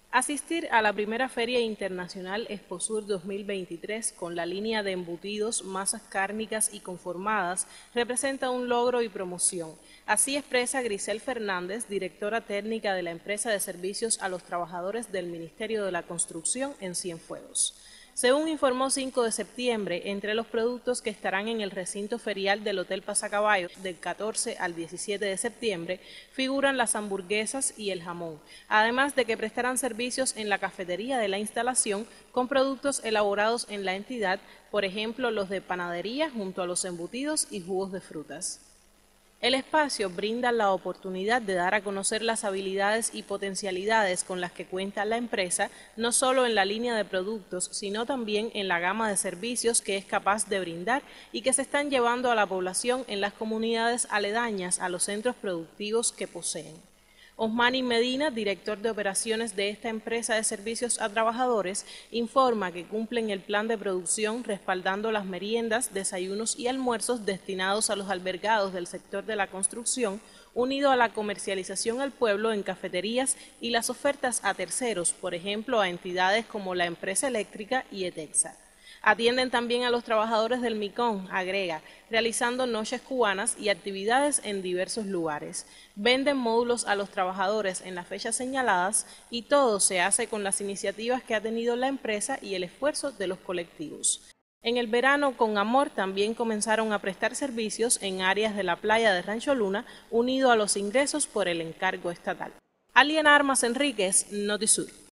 Asistir a la primera Feria Internacional Exposur 2023 con la línea de embutidos, masas cárnicas y conformadas representa un logro y promoción. Así expresa Grisel Fernández, directora técnica de la empresa de servicios a los trabajadores del Ministerio de la Construcción en Cienfuegos. Según informó 5 de septiembre, entre los productos que estarán en el recinto ferial del Hotel Pasacaballos del 14 al 17 de septiembre figuran las hamburguesas y el jamón, además de que prestarán servicios en la cafetería de la instalación con productos elaborados en la entidad, por ejemplo los de panadería junto a los embutidos y jugos de frutas. El espacio brinda la oportunidad de dar a conocer las habilidades y potencialidades con las que cuenta la empresa, no solo en la línea de productos, sino también en la gama de servicios que es capaz de brindar y que se están llevando a la población en las comunidades aledañas a los centros productivos que poseen. Osmani Medina, director de operaciones de esta empresa de servicios a trabajadores, informa que cumplen el plan de producción respaldando las meriendas, desayunos y almuerzos destinados a los albergados del sector de la construcción, unido a la comercialización al pueblo en cafeterías y las ofertas a terceros, por ejemplo a entidades como la empresa eléctrica y ETEXA. Atienden también a los trabajadores del MICON, agrega, realizando noches cubanas y actividades en diversos lugares. Venden módulos a los trabajadores en las fechas señaladas y todo se hace con las iniciativas que ha tenido la empresa y el esfuerzo de los colectivos. En el verano, con Amor, también comenzaron a prestar servicios en áreas de la playa de Rancho Luna, unido a los ingresos por el encargo estatal. Aliena Armas Enríquez, Notisur.